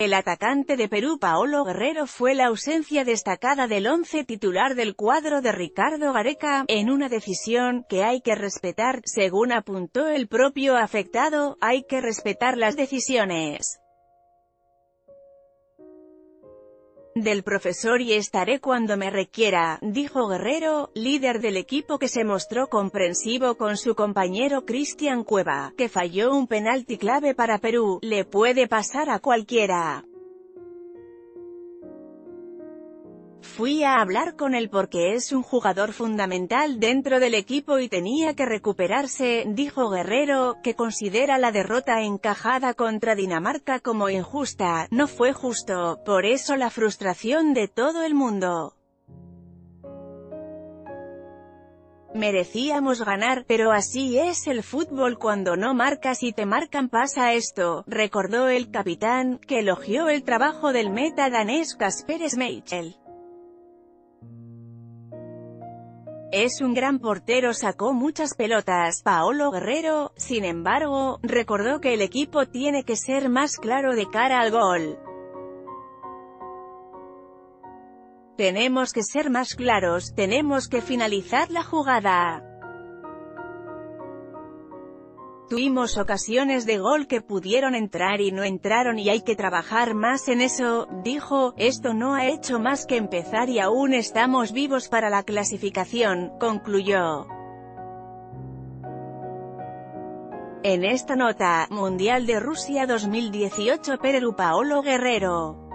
el atacante de Perú Paolo Guerrero fue la ausencia destacada del once titular del cuadro de Ricardo Gareca, en una decisión que hay que respetar, según apuntó el propio afectado. Hay que respetar las decisiones del profesor y estaré cuando me requiera, dijo Guerrero, líder del equipo, que se mostró comprensivo con su compañero Cristian Cueva, que falló un penalti clave para Perú. Le puede pasar a cualquiera. Fui a hablar con él porque es un jugador fundamental dentro del equipo y tenía que recuperarse, dijo Guerrero, que considera la derrota encajada contra Dinamarca como injusta. No fue justo, por eso la frustración de todo el mundo. Merecíamos ganar, pero así es el fútbol, cuando no marcas y te marcan pasa esto, recordó el capitán, que elogió el trabajo del meta danés Kasper Schmeichel. Es un gran portero, sacó muchas pelotas. Paolo Guerrero, sin embargo, recordó que el equipo tiene que ser más claro de cara al gol. Tenemos que ser más claros, tenemos que finalizar la jugada. Tuvimos ocasiones de gol que pudieron entrar y no entraron y hay que trabajar más en eso, dijo. Esto no ha hecho más que empezar y aún estamos vivos para la clasificación, concluyó. En esta nota, Mundial de Rusia 2018 Perú Paolo Guerrero.